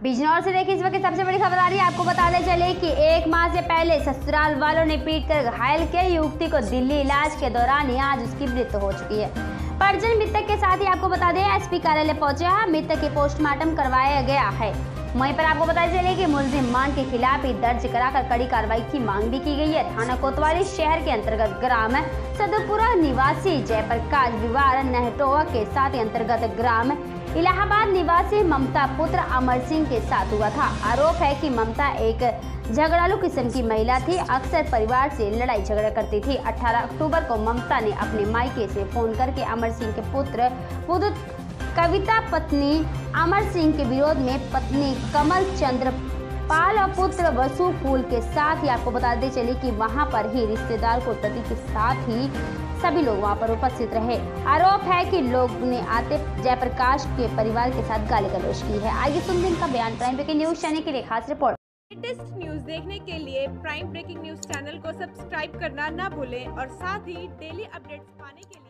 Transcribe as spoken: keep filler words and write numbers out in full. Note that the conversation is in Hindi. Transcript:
बिजनौर से देखिए इस वक्त सबसे बड़ी खबर आ रही है। आपको बताने चले कि एक माह से पहले ससुराल वालों ने पीट कर घायल किया युवती को। दिल्ली इलाज के दौरान ही आज उसकी मृत्यु हो चुकी है। परिजन मृतक के साथ ही आपको बता दें एसपी कार्यालय पहुंचे हैं। मृतक की पोस्टमार्टम करवाया गया है। वहीं पर आपको बताया चले कि मुलजिम मान के खिलाफ ही दर्ज कराकर कड़ी कार्रवाई की मांग भी की गई है। थाना कोतवाली शहर के अंतर्गत ग्राम सदरपुरा निवासी जयप्रकाश विवाह नहटोवा के साथ ही अंतर्गत ग्राम इलाहाबाद निवासी ममता पुत्र अमर सिंह के साथ हुआ था। आरोप है कि ममता एक झगड़ालू किस्म की महिला थी, अक्सर परिवार से लड़ाई झगड़ा करती थी। अठारह अक्टूबर को ममता ने अपने मायके से फोन करके अमर सिंह के पुत्र पुत्र कविता पत्नी अमर सिंह के विरोध में पत्नी कमल चंद्र पाल और पुत्र वसु फूल के साथ ही आपको बताते चले कि वहां पर ही रिश्तेदार को पति के साथ ही सभी लोग वहां पर उपस्थित रहे। आरोप है कि लोग ने आते जयप्रकाश के परिवार के साथ गाली गलौज की है। आगे सुनते इनका बयान। प्राइम ब्रेकिंग न्यूज चैनल के लिए खास रिपोर्ट। लेटेस्ट न्यूज देखने के लिए प्राइम ब्रेकिंग न्यूज चैनल को सब्सक्राइब करना ना भूलें और साथ ही डेली अपडेट्स पाने के लिए